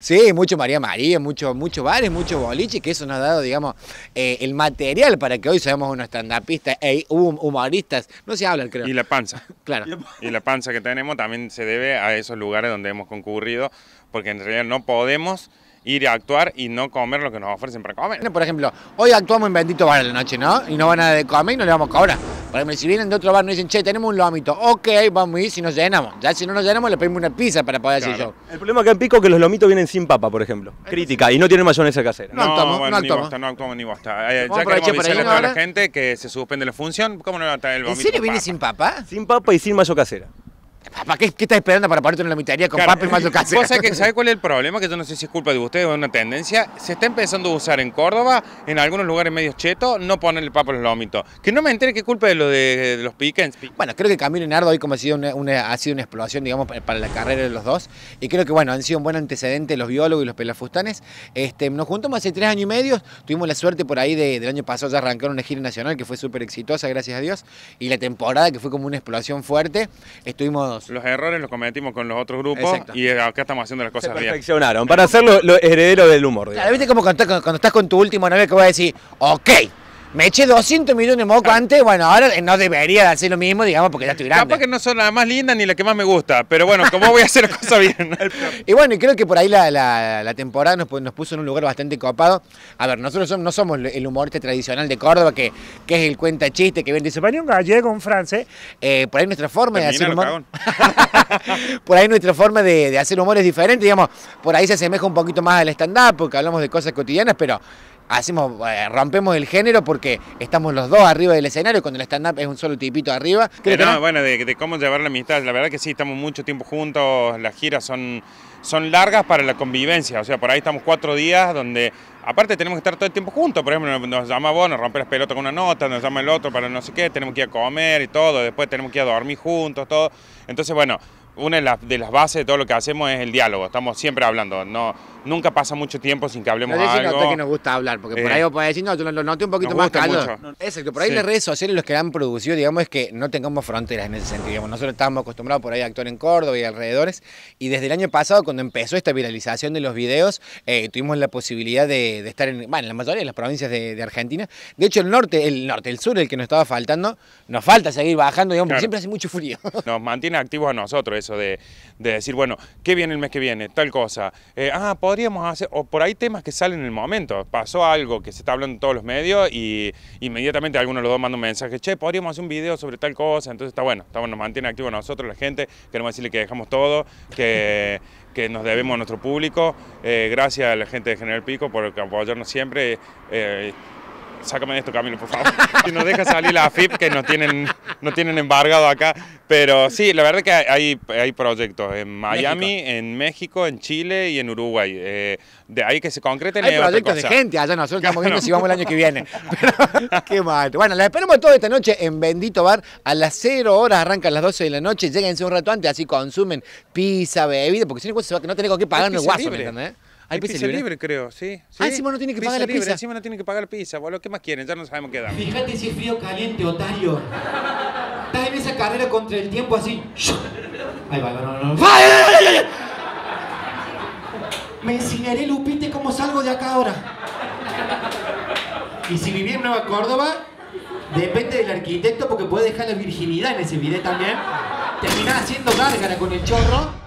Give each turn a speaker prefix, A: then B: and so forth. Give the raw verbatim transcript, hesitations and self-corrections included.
A: Sí, mucho María María, muchos mucho bares, mucho boliche, que eso nos ha dado, digamos, eh, el material para que hoy seamos unos estandapistas e humoristas. No se habla, creo.
B: Y la panza.
A: Claro.
B: Y la panza que tenemos también se debe a esos lugares donde hemos concurrido, porque en realidad no podemos ir a actuar y no comer lo que nos ofrecen para comer.
A: Por ejemplo, hoy actuamos en Bendito Bar a la noche, ¿no? Y no van a de comer y no le vamos a cobrar. Por ejemplo, si vienen de otro bar y nos dicen, che, tenemos un lomito, ok, vamos a ir si nos llenamos. Ya si no nos llenamos, le pedimos una pizza para poder hacer
B: Claro.
A: show.
C: El problema acá en Pico es que los lomitos vienen sin papa, por ejemplo. Crítica, y no tienen mayonesa casera.
A: No actuamos,
B: bueno,
A: no
B: ni
A: actuamos.
B: bosta, no actuamos ni bosta. Eh,
A: Vamos
B: ya
A: a
B: queremos
A: aprovechar por ahí
B: avisarle a toda la
A: ahora.
B: gente que se suspende la función. ¿Cómo no va a estar el
A: ¿En
B: vómito
A: serio
B: con
A: viene
B: papa?
A: sin papa?
C: Sin papa y sin mayo casera.
A: Papá, ¿qué, qué estás esperando para ponerte una lomitería con
B: Claro,
A: papa y mayo casera?
B: ¿Vos sabés, que, sabés cuál es el problema? Que yo no sé si es culpa de ustedes o es una tendencia. Se está empezando a usar en Córdoba, en algunos lugares medios chetos, no ponerle papa a los lomitos. Que no me entere qué culpa de lo de, de los pickens.
A: Bueno, creo que Camilo y Nardo hoy como ha sido una, una- ha sido una explosión, digamos, para la carrera de los dos. Y creo que, bueno, han sido un buen antecedente los biólogos y los pelafustanes. Este, nos juntamos hace tres años y medio. Tuvimos la suerte por ahí de- del año pasado ya arrancaron una gira nacional que fue súper exitosa, gracias a Dios. Y la temporada que fue como una explosión fuerte. Estuvimos...
B: Los errores los cometimos con los otros grupos.
A: Exacto.
B: Y acá estamos haciendo las
C: Se
B: cosas bien.
C: perfeccionaron, para ser los lo herederos del humor. digamos.
A: Claro, ¿viste como cuando, estás- cuando estás con tu último novio que vas a decir, ok, me eché doscientos millones de moco antes, bueno, ahora no debería de hacer lo mismo, digamos, porque ya estoy grande.
B: Capaz que no son la más linda ni la que más me gusta, pero bueno, ¿cómo voy a hacer las cosas bien?
A: Y bueno, y creo que por ahí la, la- la temporada nos, pu- nos puso en un lugar bastante copado. A ver, nosotros som- no somos el humorista tradicional de Córdoba, que, que es el cuenta chiste, que viene y dice, "Venía un gallego, un francés". Eh, por ahí nuestra forma de hacer
B: Terminalo,
A: humor... por ahí nuestra forma de, de hacer humor es diferente, digamos, por ahí se asemeja un poquito más al stand-up, porque hablamos de cosas cotidianas, pero... Hacemos, eh, rompemos el género porque estamos los dos arriba del escenario, cuando el stand-up es un solo tipito arriba. Creo
B: Eh,
A: que
B: no,
A: no.
B: bueno, de, de cómo llevar la amistad. La verdad que sí, estamos mucho tiempo juntos, las giras son, son largas para la convivencia. O sea, por ahí estamos cuatro días donde, aparte tenemos que estar todo el tiempo juntos. Por ejemplo, nos, nos llama vos, nos rompe las pelotas con una nota, nos llama el otro para no sé qué, tenemos que ir a comer y todo, después tenemos que ir a dormir juntos, todo. Entonces, bueno, una de las, de las bases de todo lo que hacemos es el diálogo. Estamos siempre hablando. No, nunca pasa mucho tiempo sin que hablemos
A: No sé si
B: algo.
A: notás que nos gusta hablar, porque por
B: Eh,
A: ahí vos podés decir, no, yo lo, lo noté un poquito
B: nos
A: más
B: gusta
A: caldo.
B: mucho.
A: Exacto, por ahí
B: Sí.
A: las redes sociales los que han producido, digamos, es que no tengamos fronteras en ese sentido. Digamos. Nosotros estábamos acostumbrados por ahí a actuar en Córdoba y alrededores, y desde el año pasado, cuando empezó esta viralización de los videos, eh, tuvimos la posibilidad de, de estar en, bueno, en la mayoría de las provincias de, de Argentina. De hecho, el norte, el norte, el sur, el que nos estaba faltando, nos falta seguir bajando, digamos, porque
B: Claro.
A: siempre hace mucho frío.
B: Nos mantiene activos a nosotros eso de, de decir, bueno, ¿qué viene el mes que viene? Tal cosa. Eh, ah, podríamos hacer, o por ahí temas que salen en el momento. Pasó algo que se está hablando en todos los medios y inmediatamente alguno de los dos manda un mensaje, che, podríamos hacer un video sobre tal cosa. Entonces está bueno, está bueno, nos mantiene activos a nosotros, la gente. Queremos decirle que dejamos todo, que, que nos debemos a nuestro público. Eh, gracias a la gente de General Pico por apoyarnos siempre. Eh, Sácame de esto, Camilo, por favor. Si nos deja salir la A F I P, que nos tienen, nos tienen embargado acá. Pero sí, la verdad que hay, hay proyectos en Miami,
A: México.
B: en México, en Chile y en Uruguay. Eh, de ahí que se concreten
A: Hay
B: es otra
A: proyectos de
B: cosa.
A: gente, allá nosotros estamos viendo
B: Claro.
A: si vamos el año que viene. Pero, qué mal. Bueno, la esperamos toda esta noche en Bendito Bar. A las cero horas arrancan las doce de la noche. Lléguense un rato antes, así consumen pizza, bebida, porque si no, se va, no tenés con qué pagar en el
B: pizza
A: guaso, ¿me
B: libre.
A: entendés?
B: Hay pizza libre, creo, sí.
A: Ah,
B: sí.
A: encima no tiene que pagar la
B: libre,
A: pizza.
B: Encima no tiene que pagar la pizza, boludo. ¿Qué más quieren? Ya no sabemos qué dar.
D: Fíjate si es frío o caliente, otario. Estás en esa carrera contra el tiempo así. Ahí va, no, no, no. ¡Ay, ay, ay, ay! Me enseñaré, Lupite, cómo salgo de acá ahora. Y si viví en Nueva Córdoba, depende del arquitecto porque puede dejar la virginidad en ese video también. Terminás haciendo gárgara con el chorro.